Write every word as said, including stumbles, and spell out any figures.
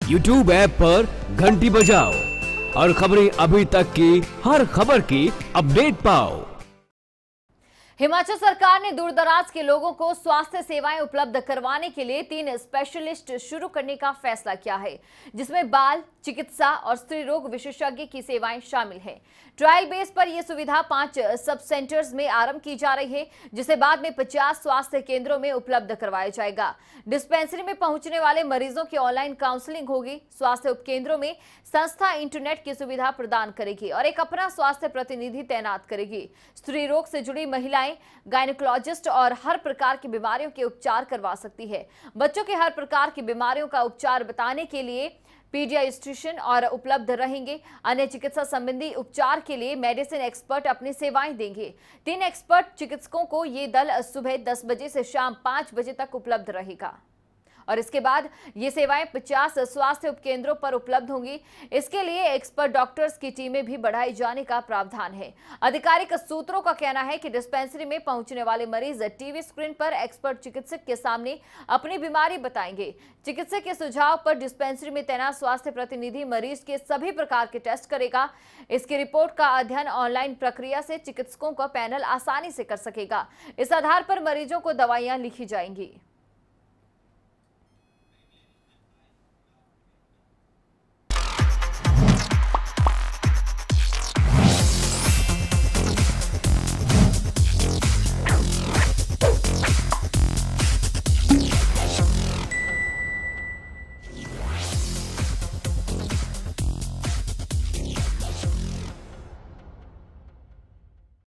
YouTube app पर घंटी बजाओ और खबरें अभी तक की हर खबर की अपडेट पाओ। हिमाचल सरकार ने दूरदराज के लोगों को स्वास्थ्य सेवाएं उपलब्ध करवाने के लिए तीन स्पेशलिस्ट शुरू करने का फैसला किया है, जिसमें बाल चिकित्सा और स्त्री रोग विशेषज्ञ की सेवाएं शामिल हैं। ट्रायल बेस पर यह सुविधा पांच सब सेंटर्स में आरंभ की जा रही है, जिसे बाद में पचास स्वास्थ्य केंद्रों में उपलब्ध करवाया जाएगा। डिस्पेंसरी में पहुंचने वाले मरीजों की ऑनलाइन काउंसलिंग होगी। स्वास्थ्य उपकेंद्रों में संस्था इंटरनेट की सुविधा प्रदान करेगी और एक अपना स्वास्थ्य प्रतिनिधि तैनात करेगी। स्त्री रोग से जुड़ी महिलाएं गायनेकोलॉजिस्ट और हर प्रकार की बीमारियों के उपचार करवा सकती है। बच्चों के हर प्रकार की बीमारियों का उपचार बताने के लिए पीडियाट्रिशियन और उपलब्ध रहेंगे। अन्य चिकित्सा संबंधी उपचार के लिए मेडिसिन एक्सपर्ट अपनी सेवाएं देंगे। तीन एक्सपर्ट चिकित्सकों को ये दल सुबह दस बजे से शाम पांच बजे तक उपलब्ध रहेगा और इसके बाद ये सेवाएं पचास स्वास्थ्य उपकेंद्रों पर उपलब्ध होंगी। इसके लिए एक्सपर्ट डॉक्टर्स की टीमें भी बढ़ाई जाने का प्रावधान है। आधिकारिक सूत्रों का कहना है कि डिस्पेंसरी में पहुंचने वाले मरीज टीवी स्क्रीन पर एक्सपर्ट चिकित्सक के सामने अपनी बीमारी बताएंगे। चिकित्सक के सुझाव पर डिस्पेंसरी में तैनात स्वास्थ्य प्रतिनिधि मरीज के सभी प्रकार के टेस्ट करेगा। इसकी रिपोर्ट का अध्ययन ऑनलाइन प्रक्रिया से चिकित्सकों का पैनल आसानी से कर सकेगा। इस आधार पर मरीजों को दवाइयां लिखी जाएंगी।